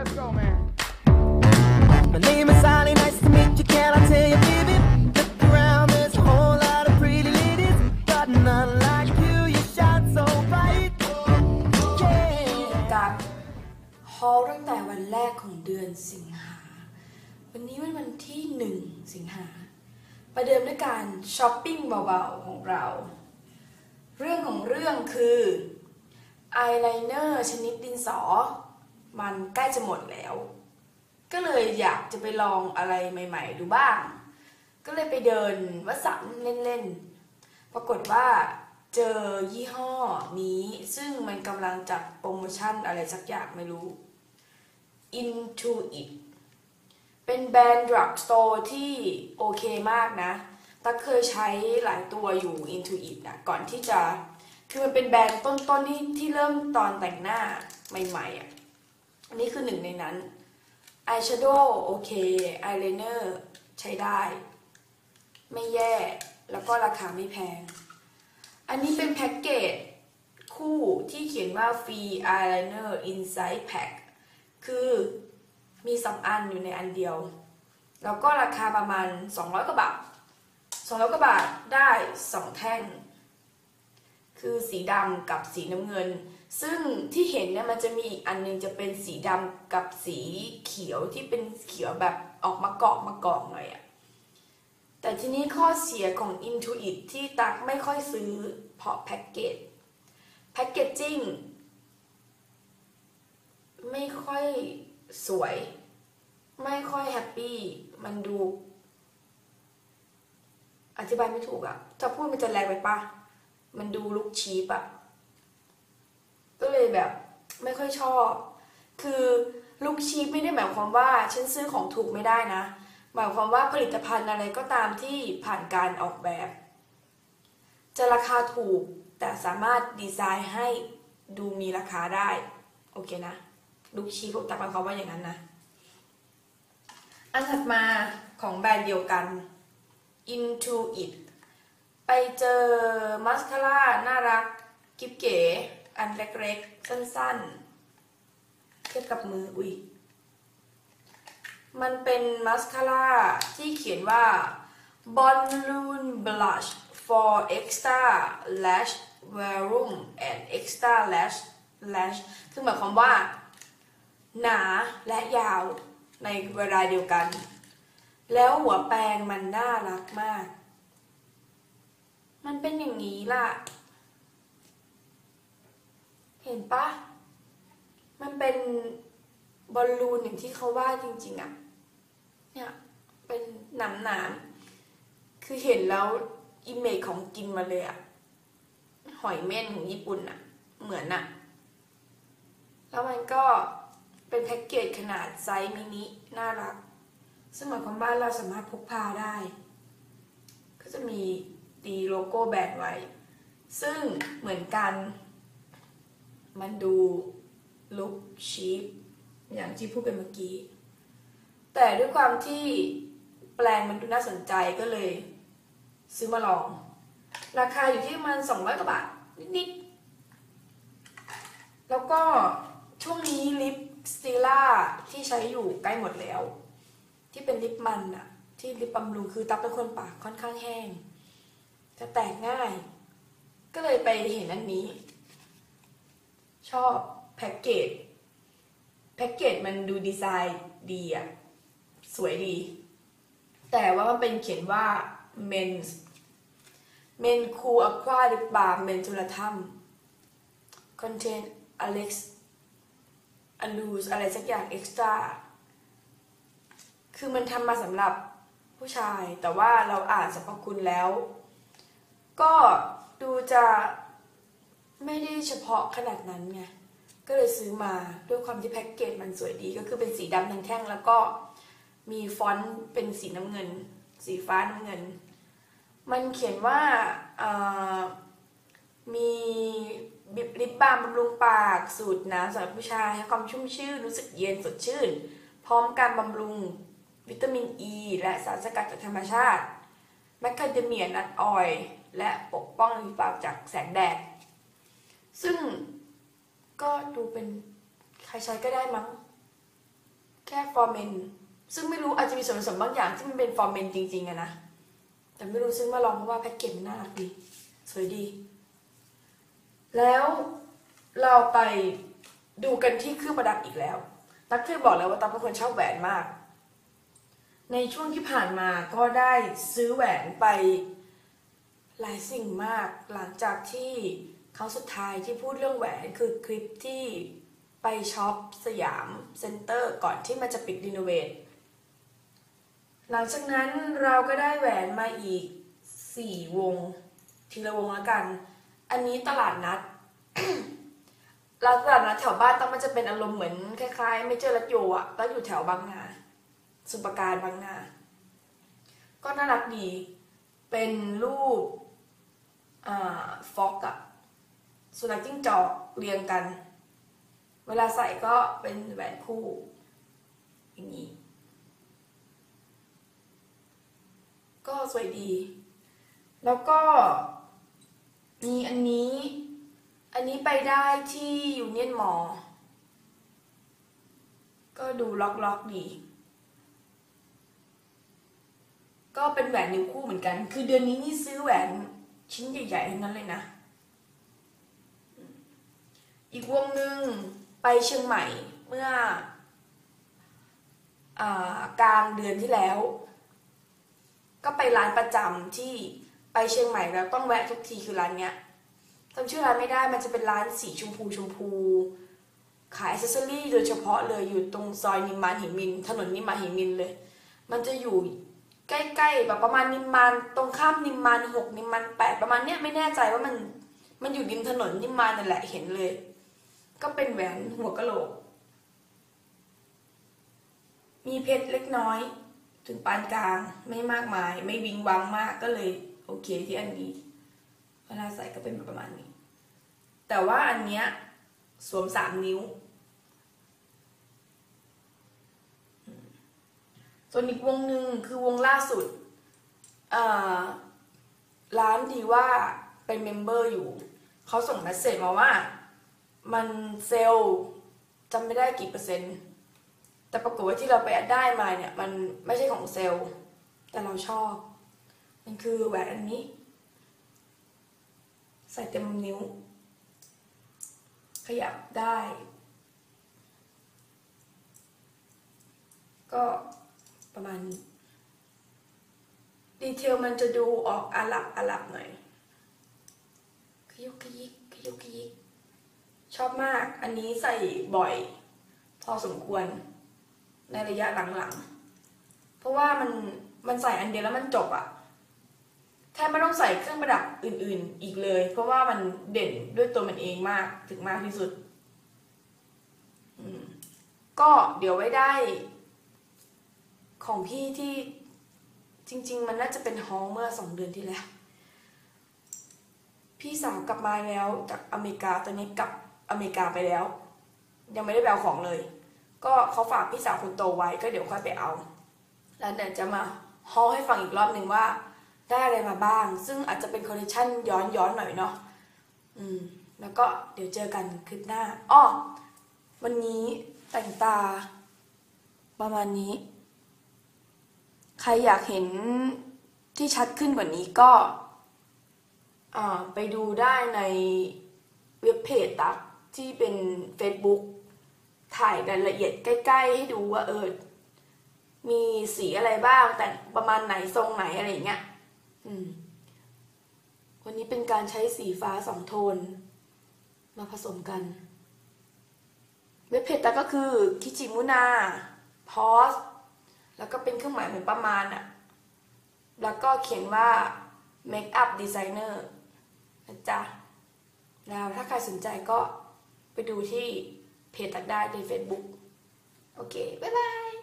Let's go, man. My name is Ali, nice to meet you, can I tell you, baby? Look around, there's a whole lot of pretty ladies, but none like you, you shine so bright. Yeah. การฮอลตั้งแต่วันแรกของเดือนสิงหาวันนี้เป็นวันที่1 สิงหาประเดิมด้วยการช้อปปิ้งเบาๆของเราเรื่องของเรื่องคืออายไลเนอร์ชนิดดินสอมันใกล้จะหมดแล้วก็เลยอยากจะไปลองอะไรใหม่ๆดูบ้างก็เลยไปเดินวัดสันเล่นๆปรากฏว่าเจอยี่ห้อนี้ซึ่งมันกำลังจัดโปรโมชั่นอะไรสักอย่างไม่รู้ Intuit เป็นแบรนด์ดรักสโตร์ที่โอเคมากนะตั๊กเคยใช้หลายตัวอยู่ Intuit นะก่อนที่จะคือมันเป็นแบรนด์ต้นๆที่เริ่มตอนแต่งหน้าใหม่ๆอ่ะอันนี้คือหนึ่งในนั้นอายแชโดว์โอเคอายไลเนอร์ใช้ได้ไม่แย่แล้วก็ราคาไม่แพงอันนี้เป็นแพ็กเกจคู่ที่เขียนว่า Free Eyeliner Inside Pack คือมี2 อันอยู่ในอันเดียวแล้วก็ราคาประมาณ200 กว่าบาท200 กว่าบาทได้2 แท่งคือสีดำกับสีน้ำเงินซึ่งที่เห็นเนี่ยมันจะมีอีกอันนึงจะเป็นสีดำกับสีเขียวที่เป็นเขียวแบบออกมากอกหน่อยอะแต่ทีนี้ข้อเสียของ Intuit ที่ตักไม่ค่อยซื้อเพราะแพ็กเกจจิ้งไม่ค่อยสวยไม่ค่อยแฮปปี้มันดูอธิบายไม่ถูกอะจะพูดมันจะแรงไปปะมันดูลุคชีปอะก็เลยแบบไม่ค่อยชอบคือลุคชีปไม่ได้หมายความว่าฉันซื้อของถูกไม่ได้นะหมายความว่าผลิตภัณฑ์อะไรก็ตามที่ผ่านการออกแบบจะราคาถูกแต่สามารถดีไซน์ให้ดูมีราคาได้โอเคนะลุคชีปผมตัดความว่าอย่างนั้นนะอันถัดมาของแบรนด์เดียวกัน Intuit ไปเจอมัสคาร่าน่ารักกิ๊บเก๋อันเล็กๆสั้นๆเทียบกับมือมันเป็นมัสคาร่าที่เขียนว่า Balloon Blush for Extra Lash Volume and Extra Lash คือหมายความว่าหนาและยาวในเวลาเดียวกันแล้วหัวแปรงมันน่ารักมากมันเป็นอย่างนี้ล่ะเห็นปะมันเป็นบอลลูนอย่างที่เขาว่าจริงๆอ่ะเนี่ยเป็นหนามคือเห็นแล้วอิเมจของกินมาเลยอ่ะหอยเม่นของญี่ปุ่นอ่ะเหมือนอ่ะแล้วมันก็เป็นแพ็กเกจขนาดไซส์มินิน่ารักซึ่งหมายความว่าเราสามารถพกพาได้ก็จะมีตีโลโก้แบรนด์ไว้ซึ่งเหมือนกันมันดูลุคชีพอย่างที่พูดไปเมื่อกี้แต่ด้วยความที่แปลงมันดูน่าสนใจก็เลยซื้อมาลองราคาอยู่ที่ประมาณ200 กว่าบาทนิดๆแล้วก็ช่วงนี้ลิปสติล่าที่ใช้อยู่ใกล้หมดแล้วที่เป็นลิปมันอะที่ลิปบำรุงคือตั๊บเป็นคนปากค่อนข้างแห้งจะแตกง่ายก็เลยไปเห็นอันนี้ชอบแพ็กเกจมันดูดีไซน์ดีอะสวยดีแต่ว่ามันเป็นเขียนว่า Men Cool Aqua Lip Balm Mentholatum Contain Alex Alus อะไรสักอย่าง Extra คือมันทำมาสำหรับผู้ชายแต่ว่าเราอ่านสรรพคุณแล้วก็ดูจะไม่ได้เฉพาะขนาดนั้นไงก็เลยซื้อมาด้วยความที่แพ็กเกจมันสวยดีก็คือเป็นสีดำทั้งแท่งแล้วก็มีฟอนต์เป็นสีน้ำเงินสีฟ้าน้ำเงินมันเขียนว่ามีลิปบาล์มบำรุงปากสูตรน้ำสำหรับผู้ชายให้ความชุ่มชื่นรู้สึกเย็นสดชื่นพร้อมการบำรุงวิตามินอ e ีและสารสกัดจากธรรมชาติแมคคาเดเมียนัทออยล์และปกป้องริมฝีปากจากแสงแดดซึ่งก็ดูเป็นใครใช้ก็ได้มั้งแค่ฟอร์เมนซึ่งไม่รู้อาจจะมีส่วนผสมบางอย่างที่มันเป็นฟอร์เมนจริงๆอะนะแต่ไม่รู้ซึ่งมาลองเพราะว่าแพ็กเกจมันน่ารักดีสวยดี แล้วเราไปดูกันที่เครื่องประดับอีกแล้วตั๊กเคยบอกแล้วว่าตั๊กเป็นคนชอบแหวนมาก ในช่วงที่ผ่านมาก็ได้ซื้อแหวนไปหลายสิ่งมากหลังจากที่ครั้งสุดท้ายที่พูดเรื่องแหวนคือคลิปที่ไปช็อปสยามเซ็นเตอร์ก่อนที่มันจะปิดรีโนเวทหลังจากนั้นเราก็ได้แหวนมาอีก4 วงทีละวงแล้วกัน อันนี้ตลาดนัด แล้วตลาดนัดแถวบ้านต้องมันจะเป็นอารมณ์เหมือนคล้ายๆไม่เจอรัดโยอะแล้วอยู่แถวบางนาสุปการบางนาก็น่ารักดีเป็นรูปฟ็อกอะสุนัขจิ้งจอกเรียงกันเวลาใส่ก็เป็นแหวนคู่อย่างนี้ก็สวยดีแล้วก็มีอันนี้ไปได้ที่ยูเนียนมอลล์ก็ดูล็อกดีก็เป็นแหวนนิ้วคู่เหมือนกันคือเดือนนี้นี่ซื้อแหวนชิ้นใหญ่ๆทั้งนั้นเลยนะอีกวงหนึ่งไปเชียงใหม่เมื่อกลางเดือนที่แล้วก็ไปร้านประจำที่ไปเชียงใหม่แล้วต้องแวะทุกทีคือร้านเนี้ยจำชื่อร้านไม่ได้มันจะเป็นร้านสีชมพูขายแอคเซสซอรี่โดยเฉพาะเลยอยู่ตรงซอยนิมมานหิมินถนนนิมมานหิมินเลยมันจะอยู่ใกล้ๆแบบประมาณนิมมานตรงข้ามนิมมาน6นิมมาน8ประมาณเนี้ยไม่แน่ใจว่ามันอยู่ริมถนนนิมมานนั่นแหละเห็นเลยก็เป็นแหวนหัวกะโหลกมีเพชรเล็กน้อยถึงปานกลางไม่มากมายไม่วิงวังมากก็เลยโอเคที่อันนี้เวลาใส่ก็เป็นประมาณนี้แต่ว่าอันเนี้ยสวม3 นิ้วส่วนอีกวงหนึ่งคือวงล่าสุดร้านดีว่าเป็นเมมเบอร์อยู่เขาส่งเมสเสจมาว่ามันเซลล์จำไม่ได้กี่%แต่ปรากฏว่าที่เราไปได้มาเนี่ยมันไม่ใช่ของเซลล์แต่เราชอบมันคือแหวนอันนี้ใส่เต็มนิ้วขยับได้ก็ประมาณนี้ดีเทลมันจะดูออกอาหรับหน่อยขยุกขยิกชอบมากอันนี้ใส่บ่อยพอสมควรในระยะหลังๆเพราะว่ามันใส่อันเดียวแล้วมันจบอะแทบไม่ต้องใส่เครื่องประดับอื่นๆอีกเลยเพราะว่ามันเด่นด้วยตัวมันเองมากถึงมากที่สุดก็เดี๋ยวไว้ได้ของพี่ที่จริงๆมันน่าจะเป็นฮอลเมื่อ2 เดือนที่แล้วพี่สาวกลับมาแล้วจากอเมริกาตอนนี้กลับอเมริกาไปแล้วยังไม่ได้ไปเอาของเลยก็เขาฝากพี่สาวคนโตไว้ก็เดี๋ยวค่อยไปเอาแล้วเดี๋ยวจะมาฮอลให้ฟังอีกรอบหนึ่งว่าได้อะไรมาบ้างซึ่งอาจจะเป็นคอลเลคชันย้อนหน่อยเนาะแล้วก็เดี๋ยวเจอกันคลิปหน้าวันนี้แต่งตาประมาณนี้ใครอยากเห็นที่ชัดขึ้นกว่านี้ก็ไปดูได้ในเว็บเพจตั๊กที่เป็น Facebook ถ่ายรายละเอียดใกล้ๆให้ดูว่ามีสีอะไรบ้างแต่ประมาณไหนทรงไหนอะไรอย่างเงี้ยวันนี้เป็นการใช้สีฟ้า2 โทนมาผสมกันเว็บเพจตั๊กก็คือคิจิมุนาพอสแล้วก็เป็นเครื่องหมายเหมือนประมาณอะแล้วก็เขียนว่า make up designer นะจ๊ะแล้วถ้าใครสนใจก็ไปดูที่เพจตั๊กได้ใน Facebook โอเคบ๊ายบาย